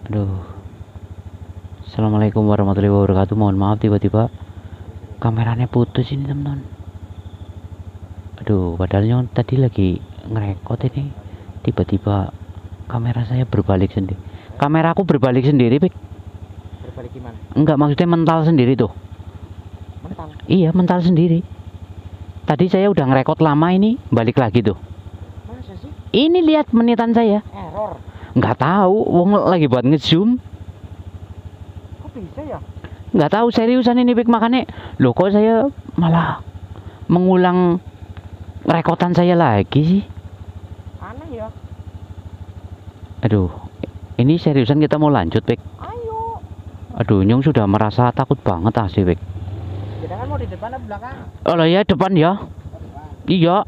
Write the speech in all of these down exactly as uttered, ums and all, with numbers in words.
Aduh. Assalamualaikum warahmatullahi wabarakatuh. Mohon maaf tiba-tiba kameranya putus ini teman-teman. Aduh, padahal yang tadi lagi ngerekod ini tiba-tiba kamera saya berbalik sendiri. Kamera aku berbalik sendiri, Pik. Berbalik gimana? Enggak, maksudnya mental sendiri tuh. Mental? Iya, mental sendiri. Tadi saya udah ngerekod lama ini, balik lagi tuh. Masa sih? Ini lihat menitan saya. Error. Nggak tahu, wong lagi buat ngezoom. Kok bisa ya? Nggak tahu seriusan ini, Pik, makanya loh kok saya malah mengulang rekodan saya lagi sih. Aneh ya. Aduh, ini seriusan kita mau lanjut, Pik. Ayo. Aduh, Nyung sudah merasa takut banget asli, Pik. Kita kan mau di depan atau belakang? Oh lah ya, depan ya. Iya.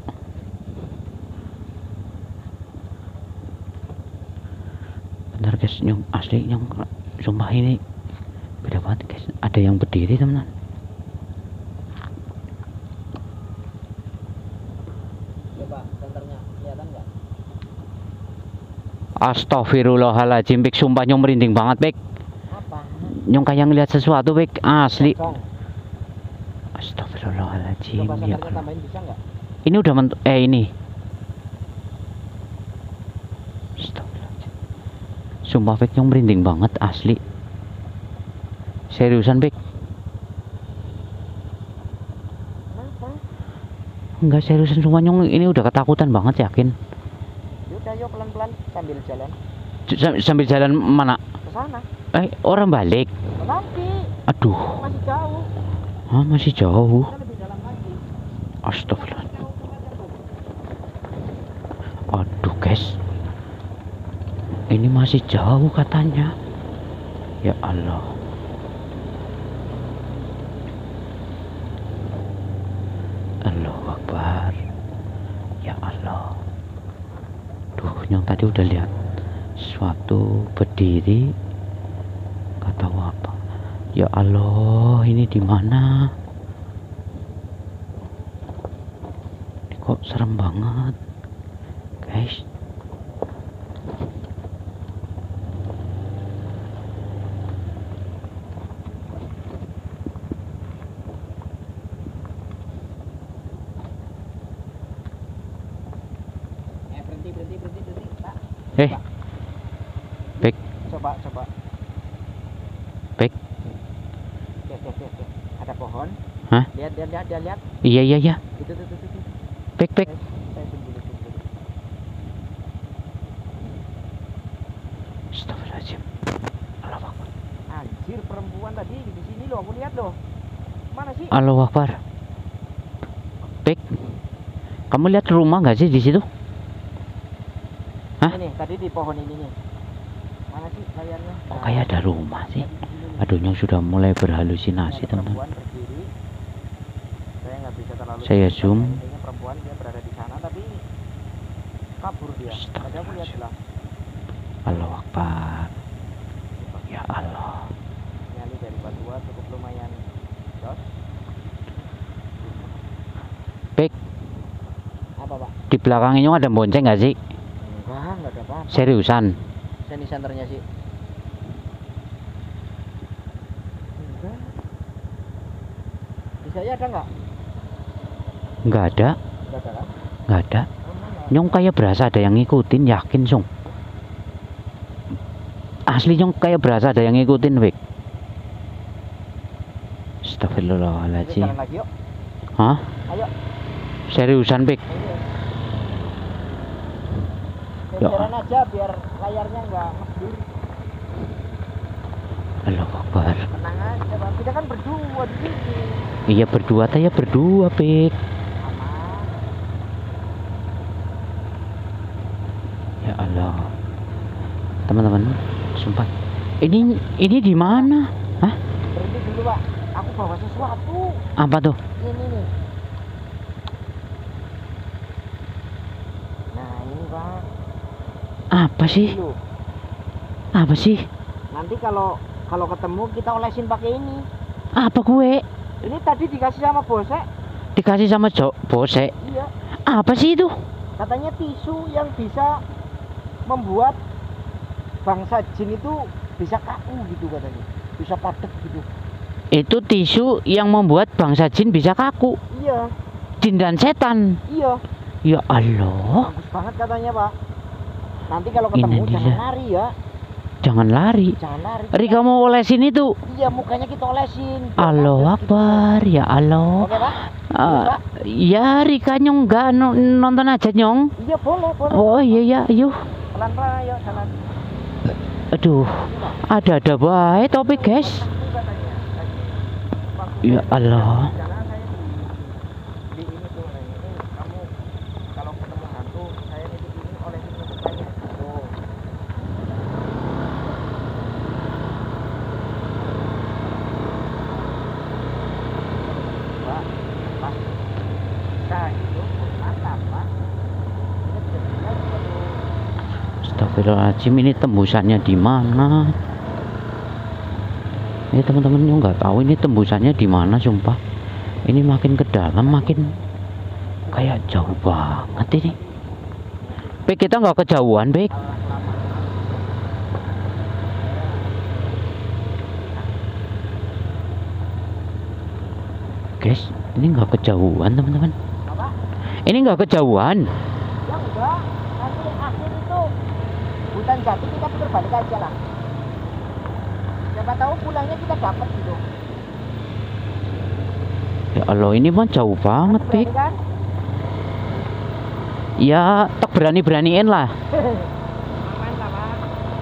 Bentar guys, Nyung asli Nyung sumpah ini beda banget guys. Ada yang berdiri teman-teman. Coba senternya kelihatan nggak? Astagfirullahaladzim, Pik, sumpah Nyung merinding banget, Pik. Apa? Nyung kayak ngeliat sesuatu, Pik, asli. Kosong. Astagfirullahaladzim. Coba Ya senternya Allah. tambahin bisa nggak? Ini udah ment eh ini. Astagfirullahaladzim. Sumpah, Pik, Nyung merinding banget asli. Seriusan, Pik. Kenapa? Enggak seriusan, sumpah Nyung ini udah ketakutan banget, yakin. Yaudah yuk pelan-pelan sambil jalan. J- Sambil jalan mana? Ke sana. Eh, orang balik. Nanti. Aduh. Masih jauh. Ah, masih jauh. Kita lebih dalam lagi. Astagfirullah. Aduh, guys. Ini masih jauh katanya. Ya Allah. Allahu Akbar. Ya Allah. Duh, yang tadi udah lihat sesuatu berdiri. Gak tahu apa. Ya Allah, ini di mana? Ini kok serem banget, guys. Eh berhenti berhenti berhenti berhenti. Pak. Eh, Pik, Coba coba. Pik. Oke oke oke. oke. Ada pohon. Hah? Lihat lihat lihat lihat. lihat. Iya iya iya. Itu tuh tuh tuh. tuh. Pik, Pik. Saya, saya zoom dulu, zoom dulu. Astagfirullahaladzim. Allahu Akbar. Anjir perempuan tadi di sini loh, aku lihat loh. Mana sih? Allahu Akbar. Pik, kamu lihat rumah nggak sih di situ? Hah? Ini tadi di pohon ini nih. Mana sih layarnya? Kok kayak ada rumah sih? Tadi di sini nih. Aduh, Nyong sudah mulai Nah, berhalusinasi, ada teman-teman. perempuan berdiri. Saya nggak bisa terlalu. Saya dekat, zoom. Kayaknya perempuan dia berada di sana tapi kabur dia. Tadi aku lihat jelas. Allahu Akbar. Ya Allah. Nyali dari Batua cukup lumayan jos. Pik, Apa pak? di belakang Nyong ada bonceng nggak sih? Enggak, enggak ada apa-apa. Seriusan? Sini senternya sih. Enggak. Bisa ya ada nggak? Nggak ada, Enggak ada kan? nggak ada. Oh, mana? Nyong kayak berasa ada yang ngikutin, yakin sung. Asli Nyong kayak berasa ada yang ngikutin, Pik. Yuk, Astagfirullahaladzim. jalan lagi yuk. Hah? Ayo. Seriusan, Pik? Ayo. Ya. Jalan aja biar layarnya nggak ngeblur. Allahu Akbar. Tenang aja, Bang. Kita kan berdua di sini. Iya berdua, saya berdua, Pik. Aman. Ya Allah. Teman-teman, sumpah. Ini ini di mana? Hah? Berhenti dulu, Pak. Aku bawa sesuatu. Apa tuh? Ini nih. Nah, ini, Pak. Apa sih? Dulu. Apa sih? Nanti kalau kalau ketemu kita olesin pakai ini. Apa gue? Ini tadi dikasih sama bosek. Dikasih sama Jok Bose. Iya. Apa sih itu? Katanya tisu yang bisa membuat bangsa jin itu bisa kaku gitu katanya, bisa padat gitu. Itu tisu yang membuat bangsa jin bisa kaku. Iya. Jin dan setan. Iya. Ya Allah. Bagus banget katanya Pak. Nanti kalau ketemu Ini jangan dia. lari ya. Jangan lari. Jangan lari. Rika mau olesin itu. Iya, mukanya kita olesin. Allahu Akbar, ya Allah. Oke Pak. Ah, Pak. ya Rika nyong nggak no- nonton aja nyong. Iya boleh boleh. Oh iya ya, ayo. Pelan-pelan ayo jalan. Aduh, ada-ada baik topik guys. Ya Allah. Jangan saya di, di ini tuh, nah, ini kamu kalau ketemu hantu saya nitip ini olesin ke mukanya. Tuh. Pak, Pak. Nah, itu mantap, Pak. Ini jadinya suatu Astagfirullahaladzim, ini tembusannya di mana? Ini teman-teman yang nggak tahu ini tembusannya di mana, sumpah. Ini makin ke dalam makin kayak jauh banget ini. Pek, kita nggak kejauhan, Pek. Guys, ini nggak kejauhan teman-teman. apa? Ini nggak kejauhan. Ya enggak, nanti akhir itu hutan jati kita putar balik aja lah. Siapa tahu pulangnya kita dapat gitu. Ya Allah, ini mah jauh banget, Pek. Berani kan? Ya, tak berani-beraniin lah. Mantap, Pak.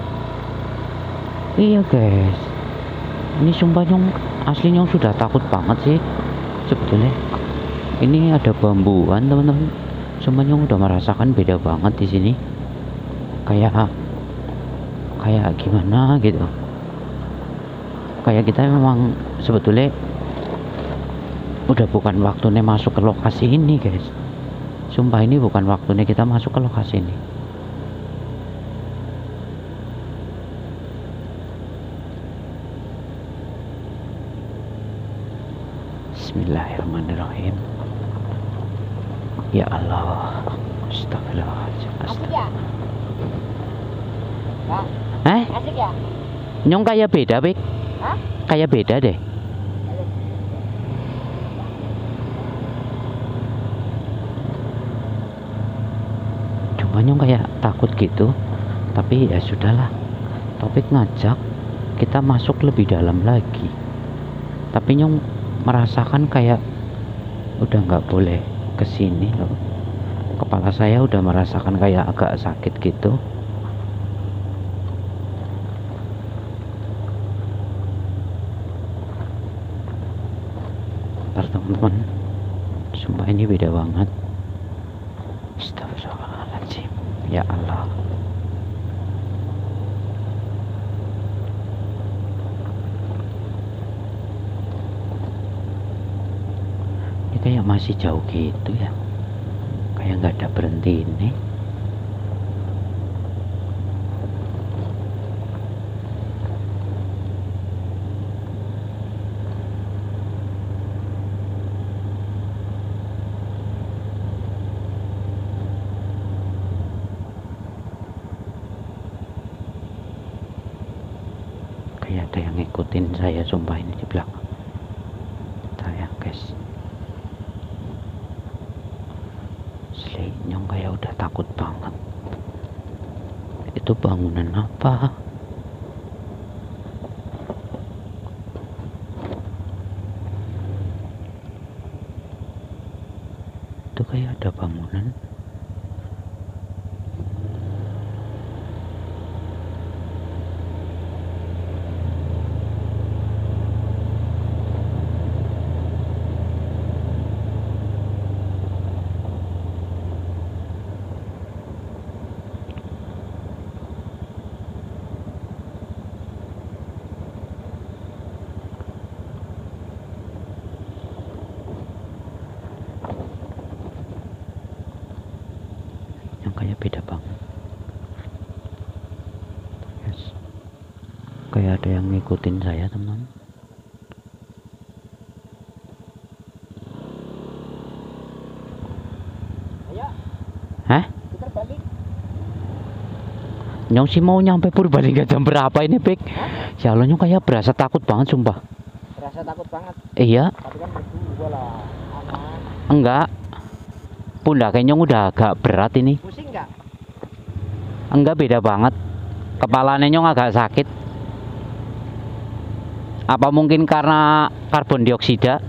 Iya guys, ini sumpah nyong asli nyong sudah takut banget sih sebetulnya. Ini ada bambuan teman-teman, sumpah nyong udah merasakan beda banget di sini. Kayak kayak gimana gitu. Kayak kita memang sebetulnya udah bukan waktunya masuk ke lokasi ini guys. Sumpah ini bukan waktunya kita masuk ke lokasi ini. Bismillahirrahmanirrahim. Ya Allah. Astagfirullahaladzim. Asik ya? Pak, Eh, asik ya? nyong kayak beda, Pik. Hah? Kayak beda deh. Cuma nyong kayak takut gitu. Tapi ya sudahlah. Topik ngajak kita masuk lebih dalam lagi. Tapi nyong merasakan kayak udah nggak boleh kesini loh. Kepala saya udah merasakan kayak agak sakit gitu. Ntar teman-teman, sumpah ini beda banget. Astagfirullahaladzim. Ya Allah. Ini kayak masih jauh gitu ya. Kayak nggak ada berhenti ini. Kayak ada yang ngikutin saya, sumpah ini di belakang saya guys. Asli nyong kayak udah takut banget. Itu bangunan apa? Itu kayak ada bangunan. Yang kayak beda banget yes. Kayak ada yang ngikutin saya teman. Ayo, Hah? putar balik. Nyong sih mau nyampe Purbalingga jam berapa ini, Pik? Ya Allah, nyong kayak berasa takut banget, sumpah. Berasa takut banget. Iya. Tapi kan berdua lah, aman. Enggak. Pundaknya nyong udah agak berat ini. Pusing nggak? Enggak, beda banget. Kepalanya nyong agak sakit. Apa mungkin karena karbon dioksida?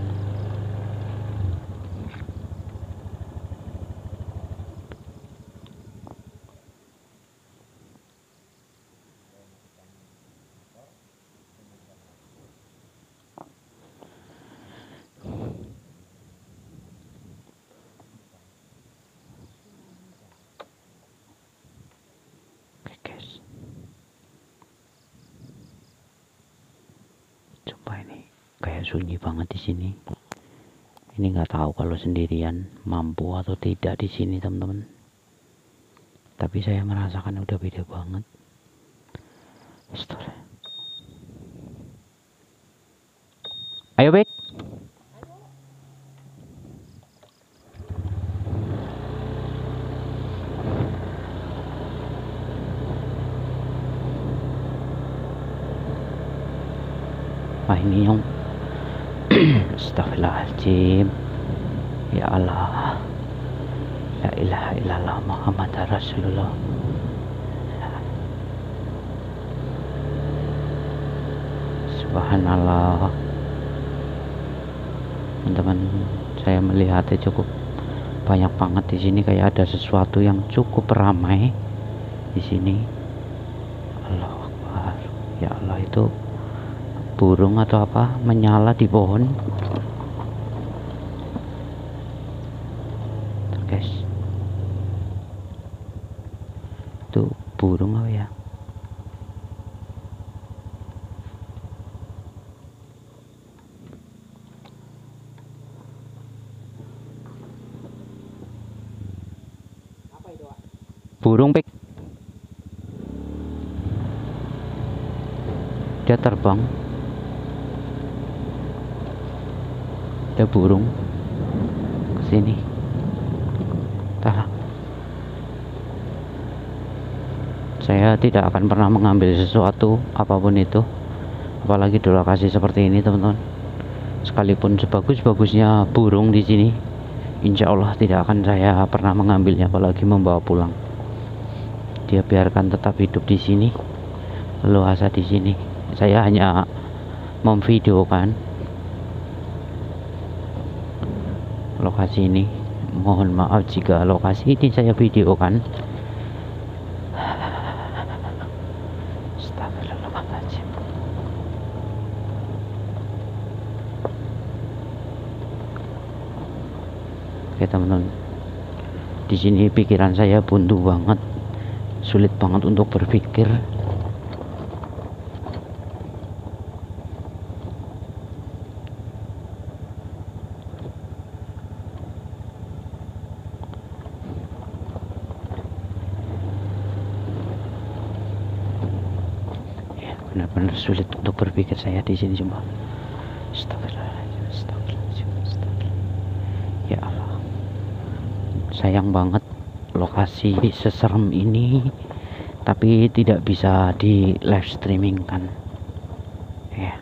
Oke, guys. Coba ini kayak sunyi banget di sini. Ini nggak tahu kalau sendirian mampu atau tidak di sini, teman-teman. Tapi saya merasakan udah beda banget. Astaga. Ayo, Bek. Wah, ini yang Astagfirullahaladzim. Ya Allah, la ilaha illallah Muhammad Rasulullah. Subhanallah. Teman-teman, saya melihatnya cukup banyak banget di sini, kayak ada sesuatu yang cukup ramai di sini. Allahu Akbar. Ya Allah, itu burung atau apa menyala di pohon. Tuh, guys, itu burung apa ya? Apa itu, Pak? Burung, Pik. Dia terbang. Ada burung ke sini. Entahlah. Saya tidak akan pernah mengambil sesuatu apapun itu, apalagi di lokasi seperti ini, teman-teman. Sekalipun sebagus-bagusnya burung di sini, insya Allah tidak akan saya pernah mengambilnya, apalagi membawa pulang. Dia biarkan tetap hidup di sini, leluasa di sini. Saya hanya memvideokan lokasi ini. Mohon maaf jika lokasi ini saya videokan. Astagfirullahaladzim. Oke, teman-teman, di sini pikiran saya buntu banget, sulit banget untuk berpikir. Benar-benar sulit untuk berpikir saya di sini, cuma astagfirullahaladzim, astagfirullahaladzim, astagfirullahaladzim. Ya Allah, sayang banget lokasi seserem ini, tapi tidak bisa di live streaming kan ya.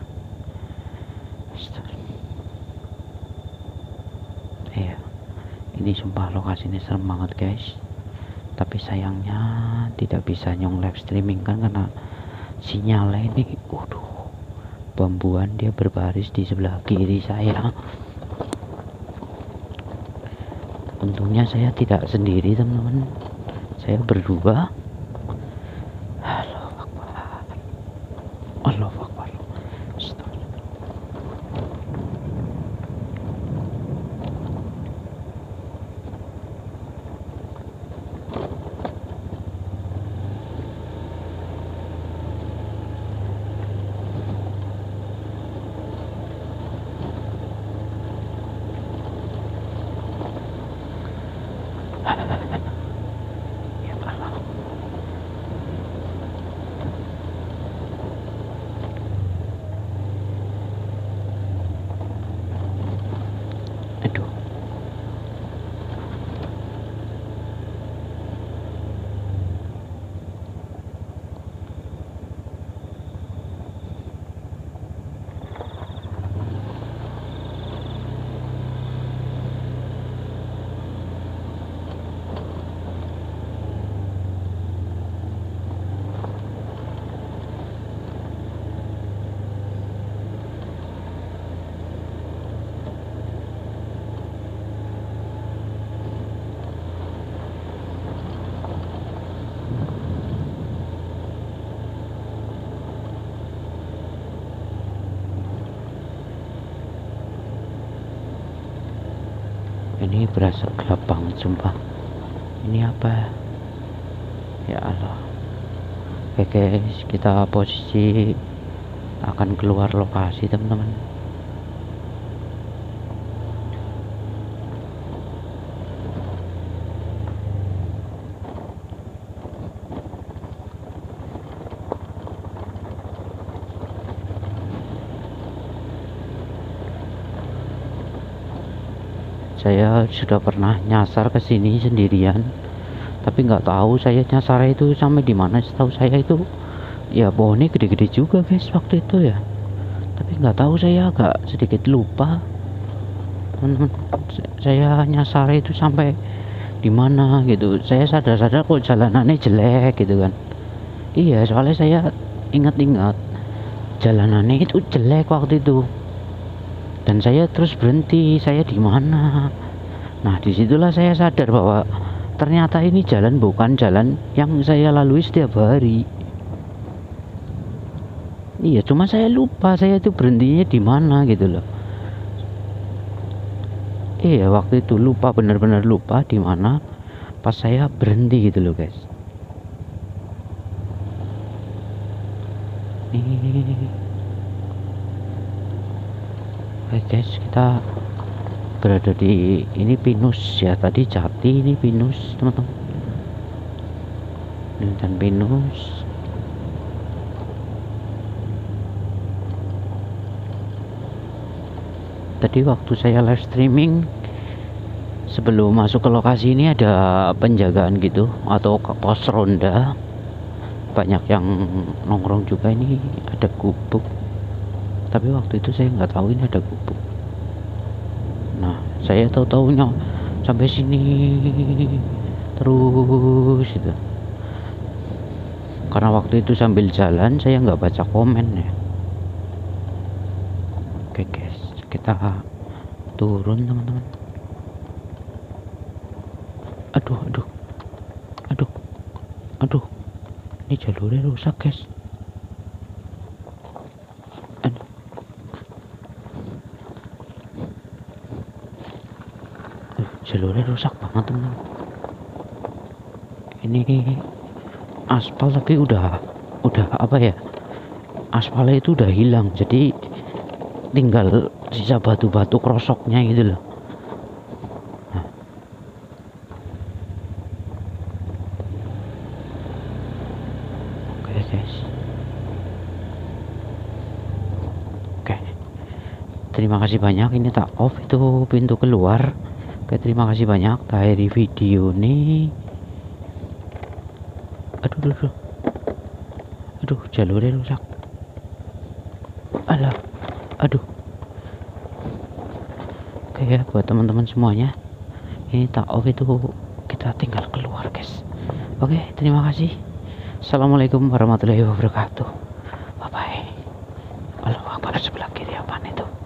Ya, ini sumpah lokasi ini serem banget, guys, tapi sayangnya tidak bisa nyong live streaming kan, karena sinyalnya ini, waduh, bambuan dia berbaris di sebelah kiri saya. Untungnya saya tidak sendiri, teman-teman, saya berdua. Allahu Akbar, Allahu Akbar. Ya Allah. Aduh. ini berasa gelap banget sumpah. Ini apa ya Allah. Oke guys, kita posisi akan keluar lokasi teman-teman. Saya sudah pernah nyasar ke sini sendirian, tapi nggak tahu saya nyasar itu sampai di mana. Setahu saya itu ya pohonnya gede-gede juga guys waktu itu ya, tapi nggak tahu, saya agak sedikit lupa teman-teman. Saya nyasar itu sampai di mana gitu. Saya sadar-sadar kok jalanannya jelek gitu kan. Iya, soalnya saya ingat-ingat jalanannya itu jelek waktu itu, dan saya terus berhenti. Saya di mana? Nah, disitulah saya sadar bahwa ternyata ini jalan bukan jalan yang saya lalui setiap hari. Iya, cuma saya lupa saya itu berhentinya di mana gitu loh. Iya, waktu itu lupa, benar-benar lupa di mana pas saya berhenti gitu loh guys. Nih. Oke guys, kita berada di ini Pinus ya, tadi Jati, ini Pinus teman-teman. Ini dan Pinus. Tadi waktu saya live streaming sebelum masuk ke lokasi ini ada penjagaan gitu atau pos ronda, banyak yang nongkrong juga. Ini ada gubuk, tapi waktu itu saya nggak tahu ini ada gubuk. Nah, saya tahu-tahunya sampai sini terus itu, karena waktu itu sambil jalan saya nggak baca komen ya. Oke guys, kita turun teman-teman. Aduh aduh aduh aduh, ini jalurnya rusak guys. Aduh. Aduh, jalurnya rusak banget teman-teman. Ini aspal tapi udah udah apa ya, aspalnya itu udah hilang, jadi tinggal sisa batu-batu krosoknya gitu loh. Nah. Oke guys, oke, terima kasih banyak. Ini tak off itu pintu keluar. Oke, terima kasih banyak dari video nih. Aduh aduh aduh, aduh jalurnya rusak. Alah, aduh. Oke ya, buat teman-teman semuanya, ini tak off itu kita tinggal keluar guys. Oke, terima kasih. Assalamualaikum warahmatullahi wabarakatuh. Bye bye. Allahu Akbar, sebelah kiri apaan itu?